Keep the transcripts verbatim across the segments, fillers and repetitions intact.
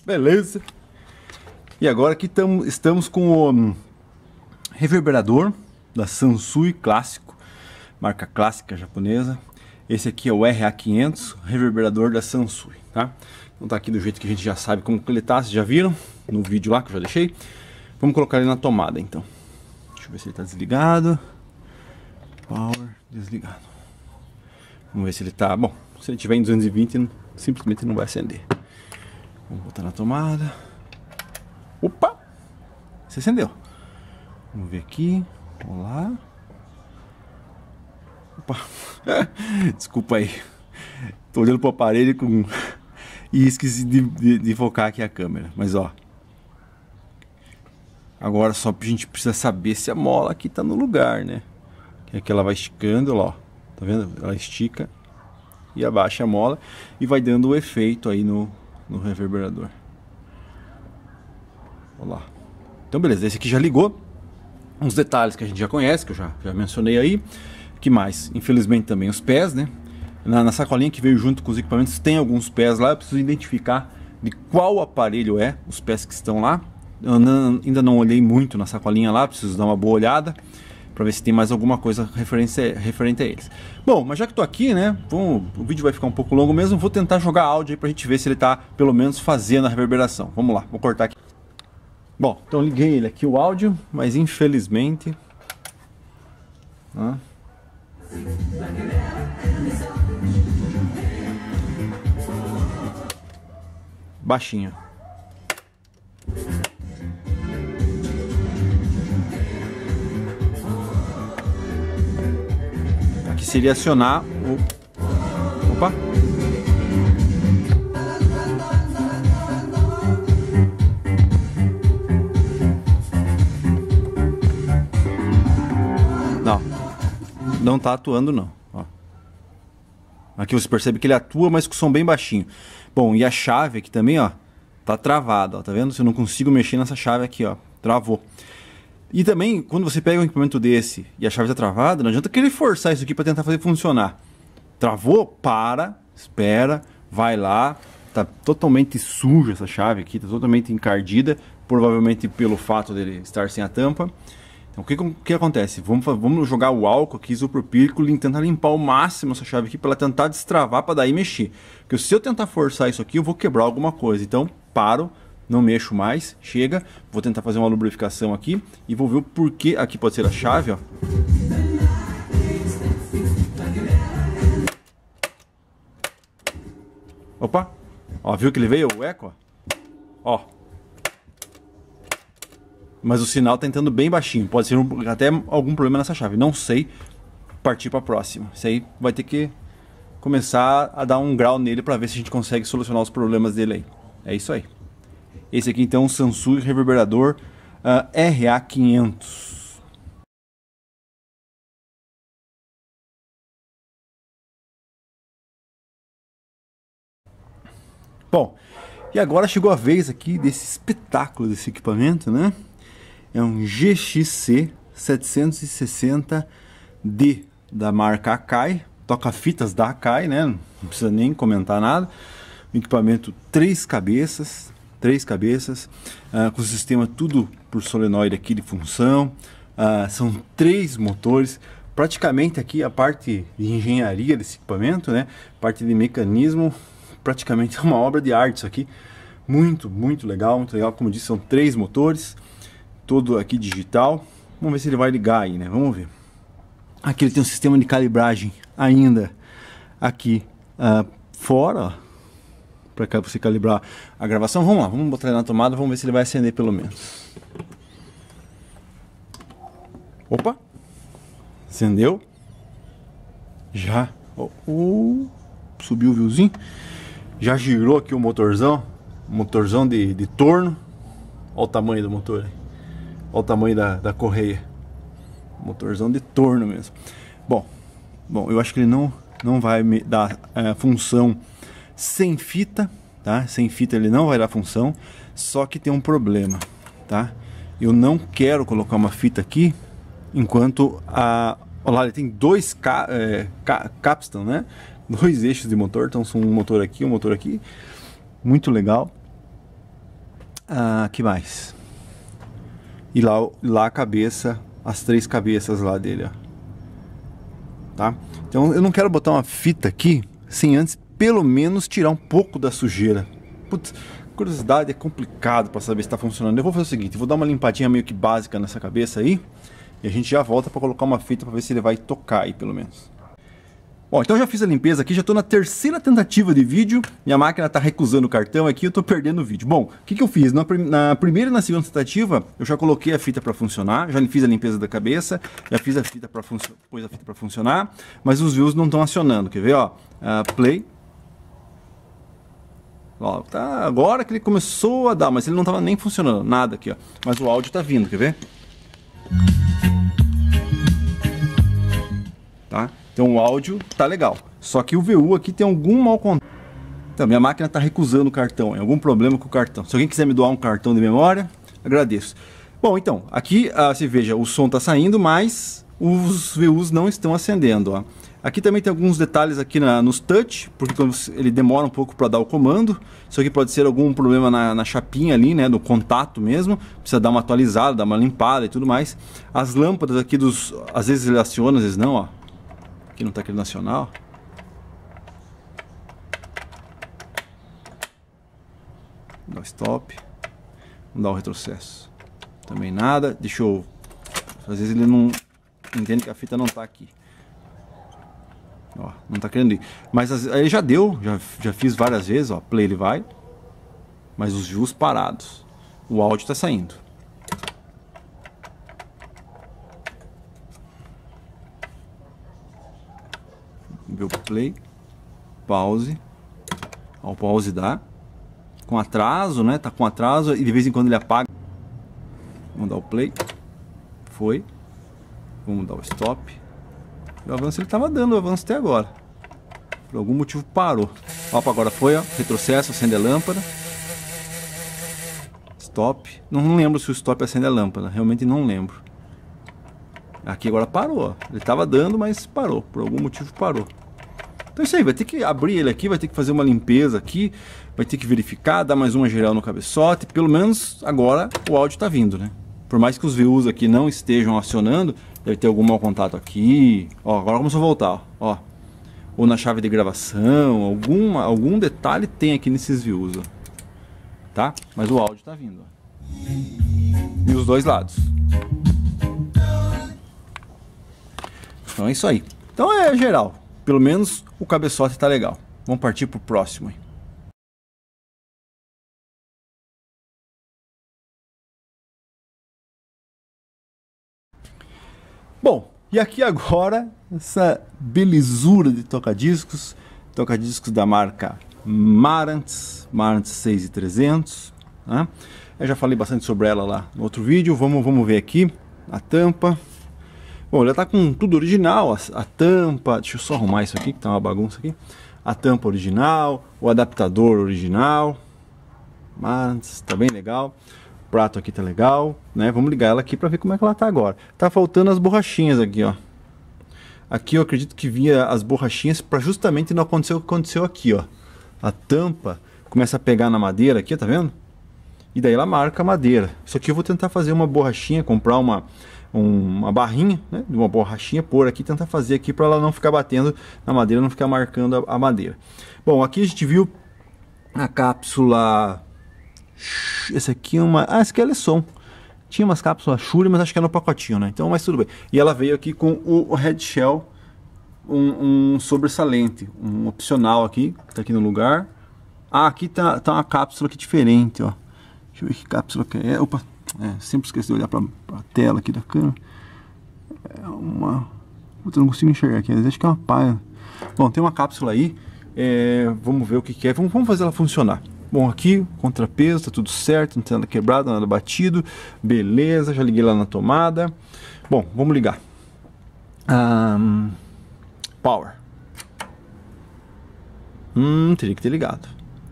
Beleza. E agora aqui tamo, estamos com o um, reverberador da Sansui clássico, marca clássica japonesa. Esse aqui é o R A quinhentos, reverberador da Sansui, tá? Então tá aqui do jeito que a gente já sabe como que ele tá, vocês já viram no vídeo lá que eu já deixei. Vamos colocar ele na tomada então. Deixa eu ver se ele tá desligado. Power, desligado. Vamos ver se ele tá... Bom, se ele tiver em duzentos e vinte, simplesmente não vai acender. Vamos botar na tomada. Opa! Se acendeu. Vamos ver aqui. Olá. Opa! Desculpa aí. Tô olhando pro aparelho com... e esqueci de, de, de focar aqui a câmera. Mas ó. Agora só a gente precisa saber se a mola aqui tá no lugar, né? Que é que ela vai esticando, ó. Tá vendo? Ela estica e abaixa a mola e vai dando o efeito aí no, no reverberador. Olha lá. Então beleza, esse aqui já ligou. Uns detalhes que a gente já conhece, que eu já, já mencionei aí. Que mais? Infelizmente também os pés, né? Na, na sacolinha que veio junto com os equipamentos tem alguns pés lá. Eu preciso identificar de qual aparelho é os pés que estão lá. Eu não, ainda não olhei muito na sacolinha lá, preciso dar uma boa olhada para ver se tem mais alguma coisa referente, referente a eles. Bom, mas já que tô aqui, né, vamos, o vídeo vai ficar um pouco longo mesmo, vou tentar jogar áudio aí pra gente ver se ele tá, pelo menos, fazendo a reverberação. Vamos lá, vou cortar aqui. Bom, então liguei ele aqui, o áudio, mas infelizmente... Ah. Baixinho. Aqui seria acionar o... Opa! Não, não tá atuando não. Ó. Aqui você percebe que ele atua, mas com som bem baixinho. Bom, e a chave aqui também, ó, tá travada, ó, tá vendo? Se eu não consigo mexer nessa chave aqui, ó, travou. E também, quando você pega um equipamento desse e a chave está travada, não adianta querer forçar isso aqui para tentar fazer funcionar. Travou? Para, espera, vai lá. Tá totalmente suja essa chave aqui, tá totalmente encardida, provavelmente pelo fato dele estar sem a tampa. Então o que, o que acontece? Vamos, vamos jogar o álcool aqui, isopropílico, e tentar limpar ao máximo essa chave aqui para ela tentar destravar para daí mexer. Porque se eu tentar forçar isso aqui, eu vou quebrar alguma coisa. Então paro. Não mexo mais, chega, vou tentar fazer uma lubrificação aqui e vou ver o porquê, aqui pode ser a chave, ó. Opa, ó, viu que ele veio, o eco, ó. Ó. Mas o sinal tá entrando bem baixinho, pode ser um, até algum problema nessa chave, não sei, partir para a próxima. Isso aí vai ter que começar a dar um grau nele para ver se a gente consegue solucionar os problemas dele aí. É isso aí. Esse aqui então, o Sansui reverberador uh, R A quinhentos. Bom, e agora chegou a vez aqui desse espetáculo desse equipamento, né? É um G X C setecentos e sessenta D da marca Akai, toca-fitas da Akai, né? Não precisa nem comentar nada. Um equipamento três cabeças. Três cabeças, uh, com o sistema tudo por solenoide aqui de função, uh, são três motores, praticamente aqui a parte de engenharia desse equipamento, né, parte de mecanismo, praticamente é uma obra de arte isso aqui, muito, muito legal, muito legal, como disse, são três motores, todo aqui digital, vamos ver se ele vai ligar aí, né, vamos ver. Aqui ele tem um sistema de calibragem ainda aqui uh, fora, ó, para você calibrar a gravação. Vamos lá, vamos botar ele na tomada, vamos ver se ele vai acender pelo menos. Opa! Acendeu. Já. Oh, oh, subiu o viozinho. Já girou aqui o motorzão. Motorzão de, de torno. Olha o tamanho do motor. Olha o tamanho da, da correia. Motorzão de torno mesmo. Bom, bom, eu acho que ele não, não vai me dar é, função sem fita, tá? Sem fita ele não vai dar função, só que tem um problema, tá? Eu não quero colocar uma fita aqui enquanto a... Olha lá, ele tem dois ca... é, ca... capstan, né? Dois eixos de motor, então são um motor aqui, um motor aqui. Muito legal. Ah, que mais? E lá, lá a cabeça, as três cabeças lá dele, ó. Tá? Então eu não quero botar uma fita aqui sem antes pelo menos tirar um pouco da sujeira. Putz, curiosidade, é complicado para saber se está funcionando. Eu vou fazer o seguinte, eu vou dar uma limpadinha meio que básica nessa cabeça aí e a gente já volta para colocar uma fita para ver se ele vai tocar aí pelo menos. Bom, então eu já fiz a limpeza aqui, já estou na terceira tentativa de vídeo. Minha máquina está recusando o cartão aqui, eu estou perdendo o vídeo. Bom, o que, que eu fiz? Na, prim na primeira e na segunda tentativa, eu já coloquei a fita para funcionar, já fiz a limpeza da cabeça, já fiz a fita para pôs a fita para funcionar, mas os views não estão acionando. Quer ver? Ó, uh, play. Ó, tá, agora que ele começou a dar, mas ele não estava nem funcionando, nada aqui, ó. Mas o áudio está vindo, quer ver? Tá? Então o áudio tá legal, só que o V U aqui tem algum mau contato. Então minha máquina está recusando o cartão, tem algum problema com o cartão. Se alguém quiser me doar um cartão de memória, agradeço. Bom, então, aqui ah, você veja, o som está saindo, mas os V Us não estão acendendo, ó. Aqui também tem alguns detalhes aqui na, nos touch, porque quando ele demora um pouco para dar o comando. Isso aqui pode ser algum problema na, na chapinha ali, né, no contato mesmo. Precisa dar uma atualizada, dar uma limpada e tudo mais. As lâmpadas aqui, dos, às vezes ele aciona, às vezes não, ó. Aqui não está aquele nacional. Vamos dar o stop. Vamos dar o retrocesso. Também nada. Deixa eu... Às vezes ele não entende que a fita não está aqui. Ó, não está querendo ir. Mas aí já deu. Já, já fiz várias vezes. Ó, play ele vai. Mas os views parados. O áudio está saindo. Ver o play, pause, ó, o pause dá, com atraso, né, tá com atraso e de vez em quando ele apaga. Vamos dar o play, foi, vamos dar o stop, o avanço ele tava dando o avanço até agora, por algum motivo parou. Opa, agora foi, ó, retrocesso, acende a lâmpada, stop, não, não lembro se o stop acende a lâmpada, realmente não lembro. Aqui agora parou, ó. Ele tava dando, mas parou, por algum motivo parou. Então é isso aí, vai ter que abrir ele aqui, vai ter que fazer uma limpeza aqui, vai ter que verificar, dar mais uma geral no cabeçote. Pelo menos agora o áudio está vindo, né? Por mais que os V Us aqui não estejam acionando, deve ter algum mau contato aqui. Ó, agora começou a voltar, ó. Ou na chave de gravação, alguma, algum detalhe tem aqui nesses V Us, ó. Tá? Mas o áudio está vindo, ó. E os dois lados. Então é isso aí. Então é geral. Pelo menos o cabeçote está legal. Vamos partir para o próximo aí. Bom, e aqui agora essa belezura de toca-discos. Toca-discos da marca Marantz. Marantz seis mil e trezentos. Né? Eu já falei bastante sobre ela lá no outro vídeo. Vamos, vamos ver aqui a tampa. Bom, ela tá com tudo original, a, a tampa, deixa eu só arrumar isso aqui que tá uma bagunça aqui. A tampa original, o adaptador original, mas tá bem legal. O prato aqui tá legal, né? Vamos ligar ela aqui para ver como é que ela tá agora. Tá faltando as borrachinhas aqui, ó. Aqui eu acredito que vinha as borrachinhas para justamente não acontecer o que aconteceu aqui, ó. A tampa começa a pegar na madeira aqui, tá vendo? E daí ela marca a madeira. Isso aqui eu vou tentar fazer uma borrachinha, comprar uma uma barrinha, né, de uma borrachinha, pôr aqui, tentar fazer aqui para ela não ficar batendo na madeira, não ficar marcando a, a madeira. Bom, aqui a gente viu a cápsula, esse aqui é uma, ah, esse aqui é Lesson. Tinha umas cápsulas Shure, mas acho que era no pacotinho, né? Então, mas tudo bem. E ela veio aqui com o Red Shell, um, um sobressalente, um opcional aqui, tá aqui no lugar. Ah, aqui tá, tá uma cápsula aqui diferente, ó. Deixa eu ver que cápsula que é. Opa! É, sempre esqueci de olhar para a tela aqui da câmera. É uma... Eu não consigo enxergar aqui, acho que é uma paia. Bom, tem uma cápsula aí. É... Vamos ver o que, que é. Vamos, vamos fazer ela funcionar. Bom, aqui, contrapeso, tá tudo certo. Não tem nada quebrado, nada batido. Beleza, já liguei lá na tomada. Bom, vamos ligar. Um... Power. Hum, teria que ter ligado.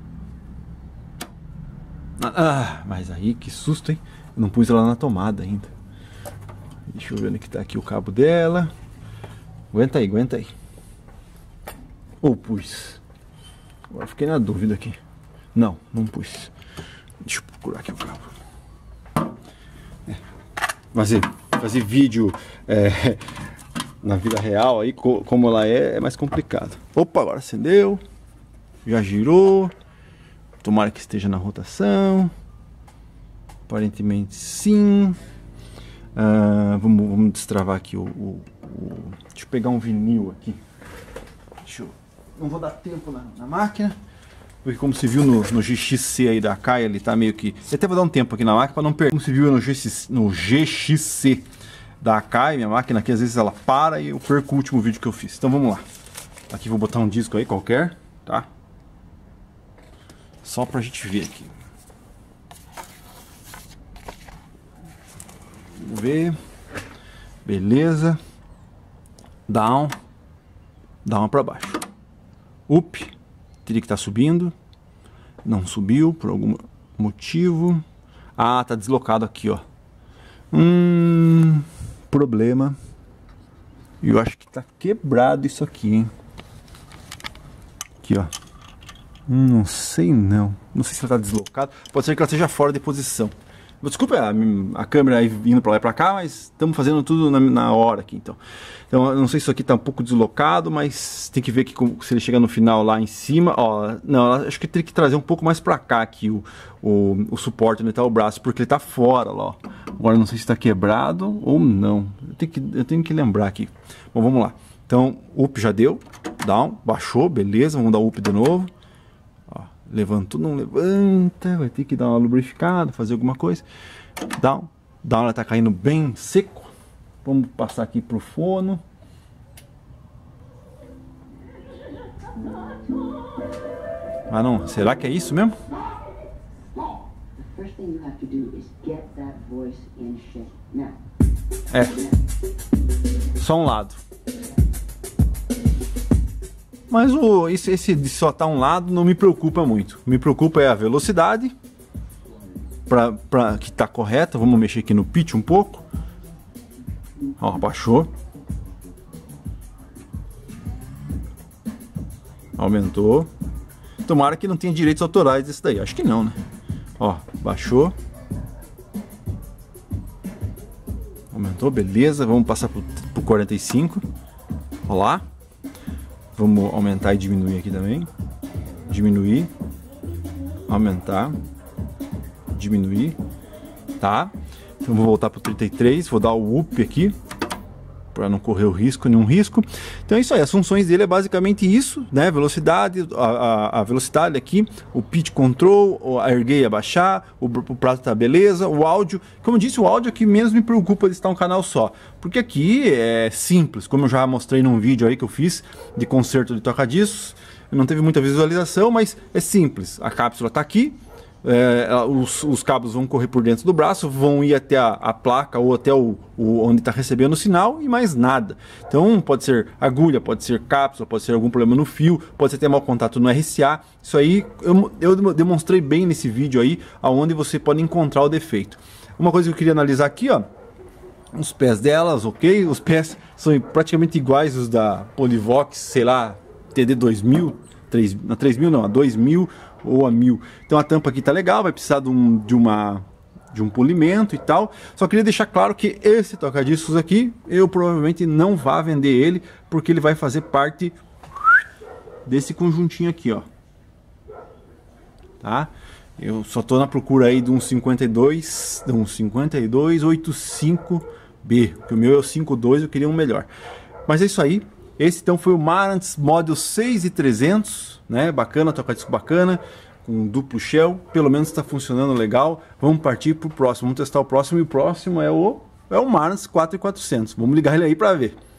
Ah, mas aí, que susto, hein? Eu não pus ela na tomada ainda. Deixa eu ver onde que tá aqui o cabo dela. Aguenta aí, aguenta aí. Ou pus. Agora fiquei na dúvida aqui. Não, não pus. Deixa eu procurar aqui o cabo. É. Fazer, fazer vídeo é, na vida real, aí, como ela é, é mais complicado. Opa, agora acendeu. Já girou. Tomara que esteja na rotação. Aparentemente sim. Uh, vamos, vamos destravar aqui o, o, o... Deixa eu pegar um vinil aqui. Deixa eu... Não vou dar tempo na, na máquina. Porque como se viu no, no G X C aí da Akai, ele tá meio que... Eu até vou dar um tempo aqui na máquina para não perder. Como se viu no, G X, no G X C da Akai, minha máquina aqui às vezes ela para e eu perco o último vídeo que eu fiz. Então vamos lá. Aqui vou botar um disco aí qualquer, tá? Só pra gente ver aqui. Vamos ver. Beleza. Down. Down pra baixo. Up. Teria que estar subindo. Não subiu por algum motivo. Ah, tá deslocado aqui, ó. Hum. Problema. Eu acho que tá quebrado isso aqui, hein. Aqui, ó. Hum, não sei não. Não sei se ela tá deslocado. Pode ser que ela esteja fora de posição. Desculpa a, a câmera aí indo pra lá e pra cá, mas estamos fazendo tudo na, na hora aqui, então. Então, eu não sei se isso aqui tá um pouco deslocado, mas tem que ver que se ele chegar no final lá em cima, ó, não, acho que tem que trazer um pouco mais pra cá aqui o, o, o suporte onde tá o braço, porque ele tá fora lá, ó. Agora não sei se tá quebrado ou não. Eu tenho que, eu tenho que lembrar aqui. Bom, vamos lá. Então, up já deu, down, baixou, beleza, vamos dar up de novo. Levantou, não levanta, vai ter que dar uma lubrificada, fazer alguma coisa. Down, down, ela tá caindo bem seco. Vamos passar aqui pro fono. Ah não, será que é isso mesmo? É, só um lado. Mas o, esse, esse de só tá um lado não me preocupa muito. Me preocupa é a velocidade, pra, pra, que tá correta. Vamos mexer aqui no pitch um pouco. Ó, baixou. Aumentou. Tomara que não tenha direitos autorais desse daí. Acho que não, né? Ó, baixou. Aumentou, beleza. Vamos passar pro, pro quarenta e cinco. Ó lá. Vamos aumentar e diminuir aqui também. Diminuir. Aumentar. Diminuir. Tá? Então vou voltar para o trinta e três. Vou dar o up aqui. Para não correr o risco, nenhum risco. Então é isso aí. As funções dele é basicamente isso, né? Velocidade, a, a, a velocidade aqui. O pitch control, a erguer e abaixar. O, o prato tá beleza. O áudio. Como eu disse, o áudio aqui menos me preocupa de estar um canal só. Porque aqui é simples. Como eu já mostrei num vídeo aí que eu fiz de concerto de toca-discos. Não teve muita visualização, mas é simples. A cápsula tá aqui. É, os, os cabos vão correr por dentro do braço, vão ir até a, a placa ou até o, o onde está recebendo o sinal e mais nada. Então pode ser agulha, pode ser cápsula, pode ser algum problema no fio, pode ser ter mau contato no R C A. Isso aí eu, eu demonstrei bem nesse vídeo aí, aonde você pode encontrar o defeito. Uma coisa que eu queria analisar aqui, ó, os pés delas, ok? Os pés são praticamente iguais os da Polivox, sei lá, T D dois mil, três, não, três mil não, a dois mil ou a mil. Então a tampa aqui tá legal, vai precisar de, um, de, uma, de um polimento e tal. Só queria deixar claro que esse toca-discos aqui, eu provavelmente não vá vender ele, porque ele vai fazer parte desse conjuntinho aqui, ó. Tá? Eu só tô na procura aí de um cinquenta e dois, de um cinquenta e dois oitenta e cinco B, porque o meu é o cinquenta e dois, eu queria um melhor. Mas é isso aí. Esse então foi o Marantz Model seis mil e trezentos, né? Bacana, toca-disco bacana, com duplo shell, pelo menos está funcionando legal. Vamos partir para o próximo, vamos testar o próximo, e o próximo é o, é o Marantz quatro mil e quatrocentos. Vamos ligar ele aí para ver.